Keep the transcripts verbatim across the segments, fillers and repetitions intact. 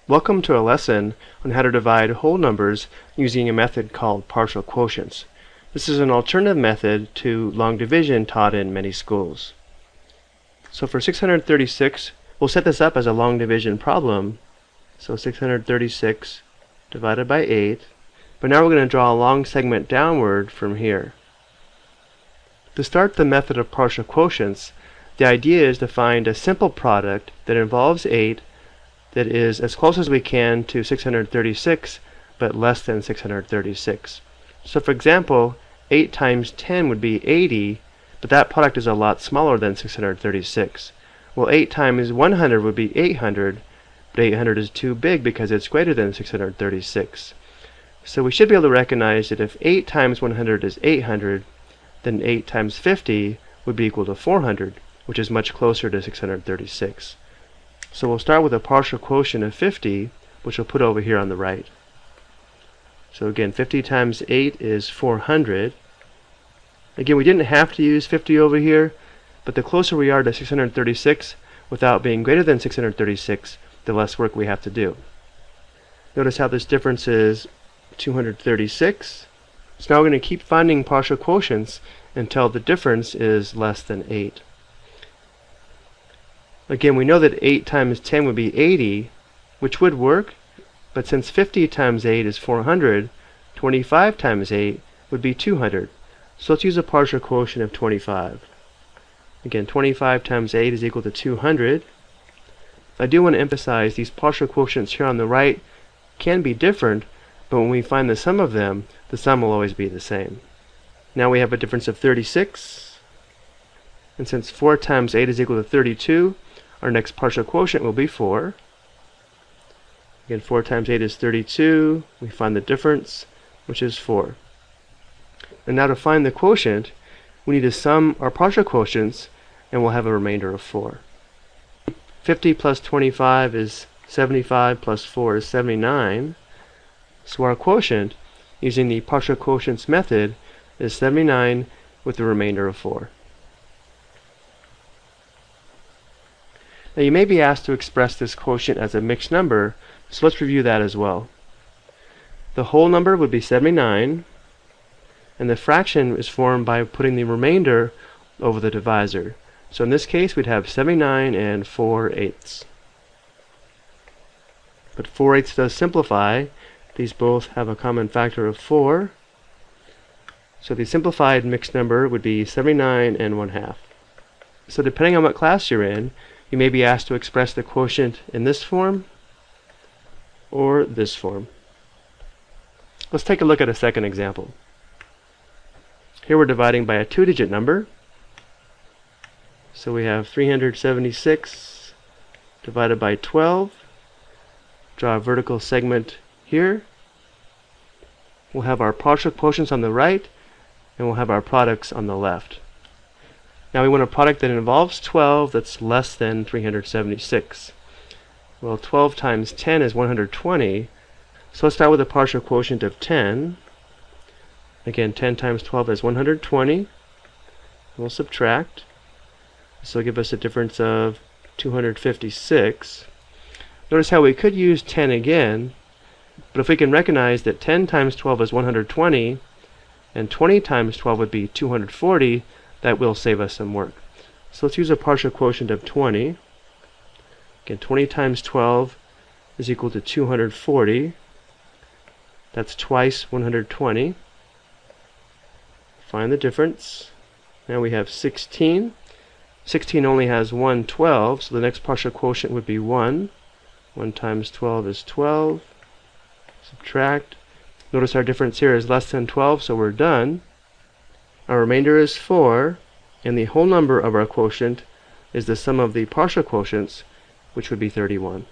Welcome to a lesson on how to divide whole numbers using a method called partial quotients. This is an alternative method to long division taught in many schools. So for six hundred thirty-six, we'll set this up as a long division problem. So six hundred thirty-six divided by eight. But now we're going to draw a long segment downward from here. To start the method of partial quotients, the idea is to find a simple product that involves eight that is as close as we can to six hundred thirty-six, but less than six hundred thirty-six. So for example, eight times ten would be eighty, but that product is a lot smaller than six hundred thirty-six. Well, eight times one hundred would be eight hundred, but eight hundred is too big because it's greater than six hundred thirty-six. So we should be able to recognize that if eight times one hundred is eight hundred, then eight times fifty would be equal to four hundred, which is much closer to six hundred thirty-six. So we'll start with a partial quotient of fifty, which we'll put over here on the right. So again, fifty times eight is four hundred. Again, we didn't have to use fifty over here, but the closer we are to six hundred thirty-six, without being greater than six hundred thirty-six, the less work we have to do. Notice how this difference is two hundred thirty-six. So now we're going to keep finding partial quotients until the difference is less than eight. Again, we know that eight times ten would be eighty, which would work, but since fifty times eight is four hundred, twenty-five times eight would be two hundred. So let's use a partial quotient of twenty-five. Again, twenty-five times eight is equal to two hundred. I do want to emphasize these partial quotients here on the right can be different, but when we find the sum of them, the sum will always be the same. Now we have a difference of thirty-six, and since four times eight is equal to thirty-two, our next partial quotient will be four. Again, four times eight is thirty-two. We find the difference, which is four. And now to find the quotient, we need to sum our partial quotients, and we'll have a remainder of four. fifty plus twenty-five is seventy-five, plus four is seventy-nine. So our quotient, using the partial quotients method, is seventy-nine with the remainder of four. Now you may be asked to express this quotient as a mixed number, so let's review that as well. The whole number would be seventy-nine, and the fraction is formed by putting the remainder over the divisor. So in this case we'd have seventy-nine and four eighths. But four eighths does simplify. These both have a common factor of four. So the simplified mixed number would be seventy-nine and one half. So depending on what class you're in, you may be asked to express the quotient in this form or this form. Let's take a look at a second example. Here we're dividing by a two-digit number. So we have three hundred seventy-six divided by twelve. Draw a vertical segment here. We'll have our partial quotients on the right, and we'll have our products on the left. Now we want a product that involves twelve that's less than three hundred seventy-six. Well, twelve times ten is one hundred twenty, so let's start with a partial quotient of ten. Again, ten times twelve is one hundred twenty. We'll subtract. This will give us a difference of two hundred fifty-six. Notice how we could use ten again, but if we can recognize that ten times twelve is one hundred twenty, and twenty times twelve would be two hundred forty, that will save us some work. So let's use a partial quotient of twenty. Again, twenty times twelve is equal to two hundred forty. That's twice one hundred twenty. Find the difference. Now we have sixteen. sixteen only has one twelve, so the next partial quotient would be one. one times twelve is twelve. Subtract. Notice our difference here is less than twelve, so we're done. Our remainder is four, and the whole number of our quotient is the sum of the partial quotients, which would be thirty-one.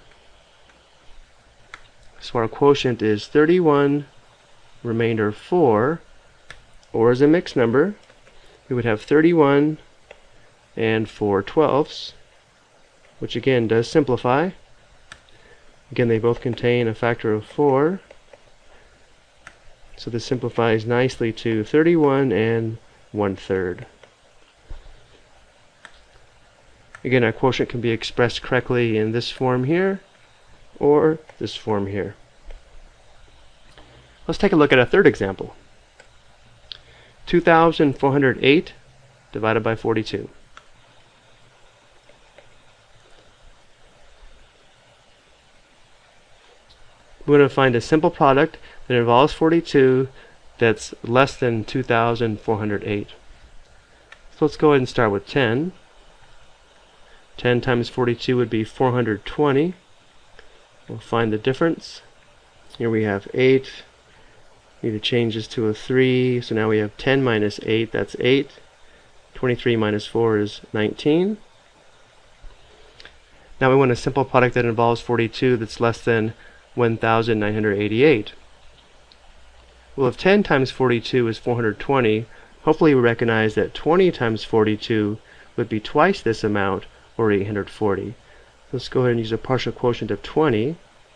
So our quotient is thirty-one, remainder four, or as a mixed number, we would have thirty-one and four twelfths, which again does simplify. Again, they both contain a factor of four. So this simplifies nicely to thirty-one and one third. Again, our quotient can be expressed correctly in this form here. or this form here. Let's take a look at a third example. two thousand four hundred eight divided by forty-two. We're going to find a simple product that involves forty-two that's less than two thousand four hundred eight. So let's go ahead and start with ten. ten times forty-two would be four hundred twenty. We'll find the difference. Here we have eight. We need to change this to a three. So now we have ten minus eight, that's eight. twenty-three minus four is nineteen. Now we want a simple product that involves forty-two that's less than one thousand nine hundred eighty-eight. Well, if ten times forty-two is four hundred twenty, hopefully we recognize that twenty times forty-two would be twice this amount, or eight hundred forty. Let's go ahead and use a partial quotient of twenty.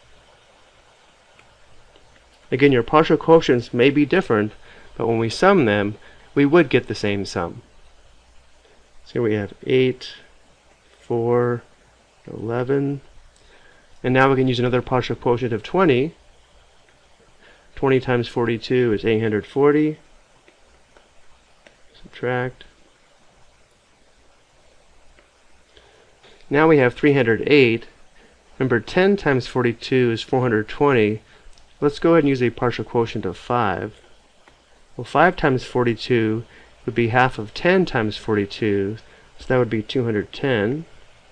Again, your partial quotients may be different, but when we sum them, we would get the same sum. So here we have eight, four, eleven. And now we can use another partial quotient of twenty. twenty times forty-two is eight hundred forty. Subtract. Now we have three hundred eight. Remember, ten times forty-two is four hundred twenty. Let's go ahead and use a partial quotient of five. Well, five times forty-two would be half of ten times forty-two, so that would be two hundred ten.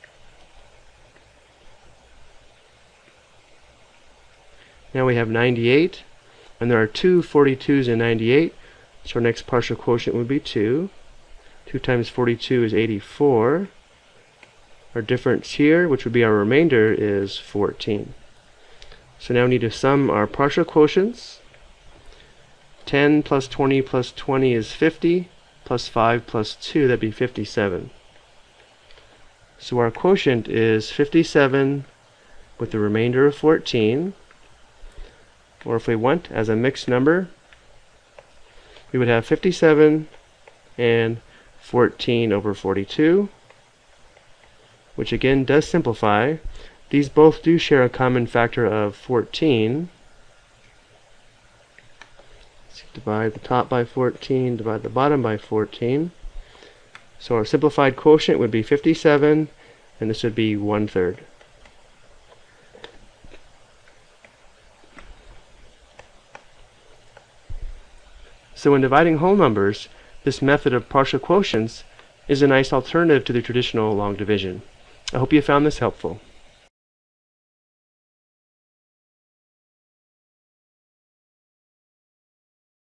Now we have ninety-eight, and there are two forty-twos in ninety-eight, so our next partial quotient would be two. two times forty-two is eighty-four. Our difference here, which would be our remainder, is fourteen. So now we need to sum our partial quotients. ten plus twenty plus twenty is fifty, plus five plus two, that'd be fifty-seven. So our quotient is fifty-seven with the remainder of fourteen. Or if we went as a mixed number, we would have fifty-seven and fourteen over forty-two, which again does simplify. These both do share a common factor of fourteen. Let's divide the top by fourteen, divide the bottom by fourteen. So our simplified quotient would be fifty-seven, and this would be one third. So when dividing whole numbers, this method of partial quotients is a nice alternative to the traditional long division. I hope you found this helpful.